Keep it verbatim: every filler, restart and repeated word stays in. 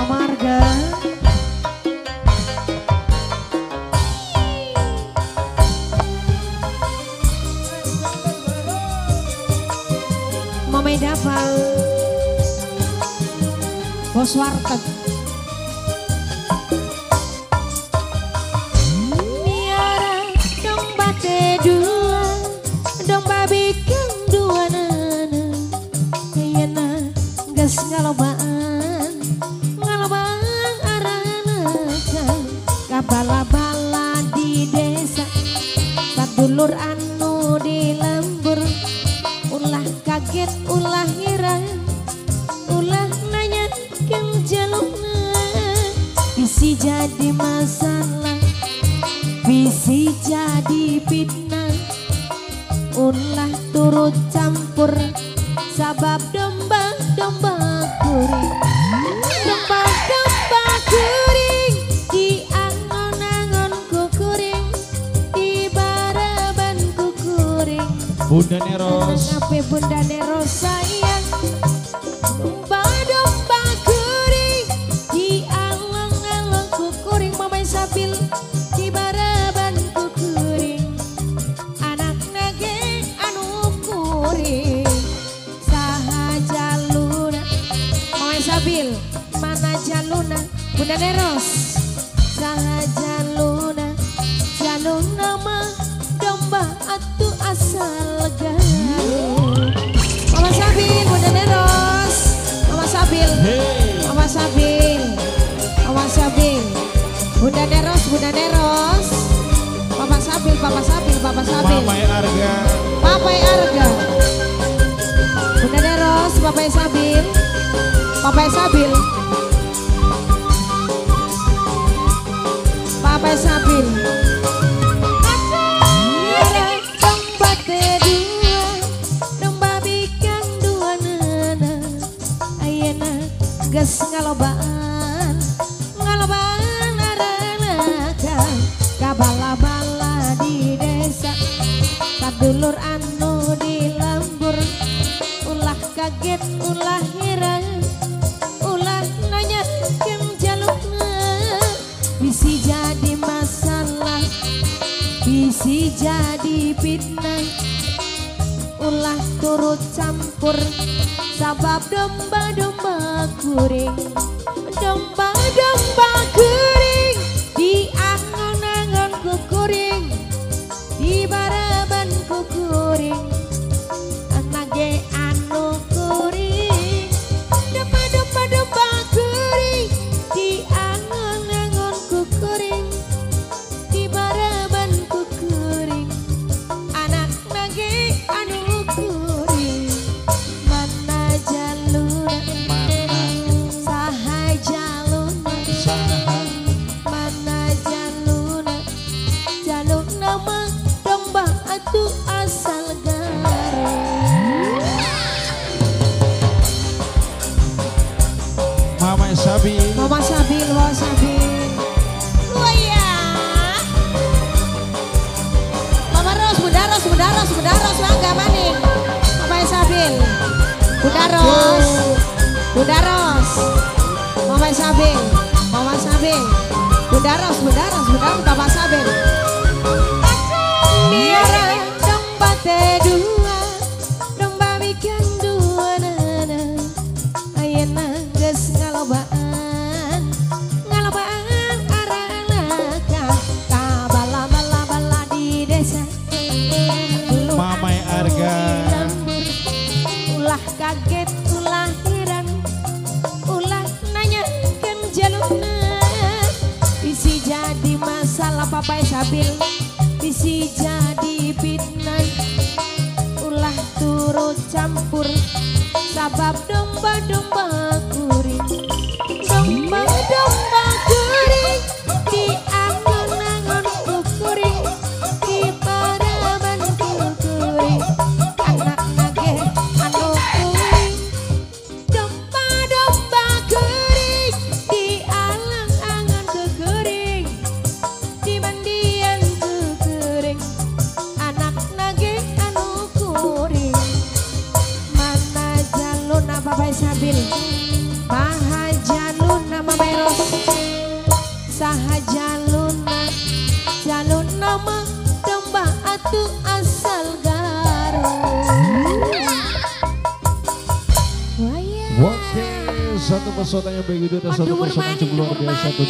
Marga. Mama Dapal Bos Warteg. Miara domba dua, domba bikin dua nana. Kayana gas ngalobaan, ngalobaan arana kan. Kabala-bala di desa, sadulur anu di lembur. Ulah kaget, ulah heran, ulah nanya kan jalukna. Bisi jadi masalah, bisi jadi fitnah. Ulah turut campur, sabab domba-domba kuring. Domba-domba kuring, di angon-angon ku kuring, di baraban ku kuring. Bunda Neros. Ngapain Bunda Neros sayang. Domba-domba kuring, di along-along ku kuring. Mamai Sabil, di baraban ku kuring. Anak nage anu kuring, saha jaluna. Mamai Sabil, mana jaluna? Bunda Neros, saha jaluna? Jaluna mah domba atuh asal galuh. Mama Sabil, Bunda Neros, Mama Sabil, Mama Sabil, Mama Sabil, Bunda Neros, Bunda Neros, Papa Sabil, Papa Sabil, Papa Sabil, Papai Arga, Papai Arga, Bunda Neros, Papai Sabil, Papai Sabil, Papai Sabil. Domba kedua, domba bikin dua nana. Ayeuna geus ngalobaan, ngalobaan aranakan. Kabala-bala di desa, sadulur anu di lembur. Ulah kaget, ulah heran, ulah nanya kan jalukna. Bisi jadi masalah, bisi jadi fitnah. Ulah turut campur, sabab domba-domba kuring. Domba-domba kuring, di angon-angon ku kuring, di baraban ku kuring. Anak ge anu kuring, domba-domba domba kuring, di angon-angon ku kuring, di baraban ku kuring. Anak nage anu kuring, mana jaluna? Saha jaluna? Mana jaluna? Jaluna mah domba atuh asal garut. Mama Sabil, Mama Sabil, Mama Sabil. Oh iya. Mama Ros, Bunda Ros, Bunda Ros, Bunda Ros, mangga maning. Mama Sabil, Bunda Ros, Bunda Ros, Mama Sabil, Mama Sabil, Bunda Ros, Bunda Ros, Bunda Ros, Papa Sabil. Miara domba dua, domba bikin dua nana. Ayeuna geus ngalobaan, ngalobaan aranakan. Kabala-bala di desa, dulu Mamai anu Arga. di lembur. Ulah kaget, ulah heran, ulah nanya kan jalukna. Bisi jadi masalah Papai Sabil, bisi jadi fitnah. Ulah turut campur, sabab domba-domba kuring. Domba-domba kuring, di angon-angon ku kuring, di baraban ku kuring. Anak nage anu kuring, domba-domba kuring, di alang-angon ku kuring, di mandian ku kuring. Anak nage anu kuring, mana jaluna Papai Sabil. saha jaluna jalun nama domba atu asal Garut. Oke, satu pesona yang begitu dan satu Aduh, pesona yang bermain, luar biasa. bermain.